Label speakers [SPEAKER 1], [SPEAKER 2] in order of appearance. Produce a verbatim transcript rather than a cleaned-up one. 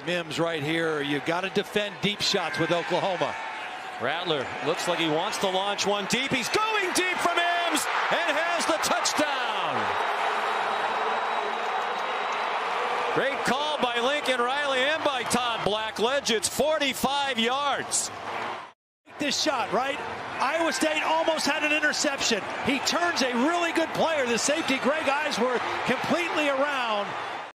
[SPEAKER 1] Mims right here. You got to defend deep shots with Oklahoma.
[SPEAKER 2] Rattler looks like he wants to launch one deep. He's going deep for Mims and has the touchdown. Great call by Lincoln Riley and by Todd Blackledge. It's forty-five yards.
[SPEAKER 1] This shot, right? Iowa State almost had an interception. He turns a really good player, the safety Greg Eisworth, completely around.